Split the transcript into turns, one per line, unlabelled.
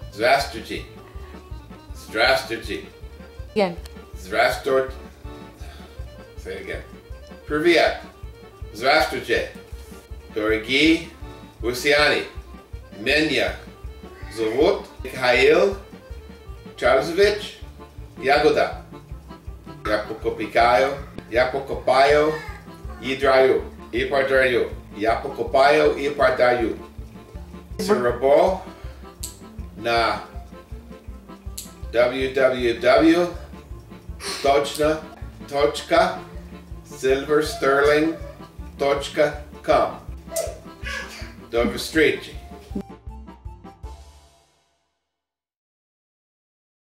Здравствуйте. Здравствуйте.
Again.
Здравствуйте. Say it again. Привет. Здравствуйте. Дорогие гусяне. Меня зовут Михаил Чарльзович Ягода. Я покупаю и продаю. Я покупаю и продаю. Рабо на www.silversterling.com. До встречи.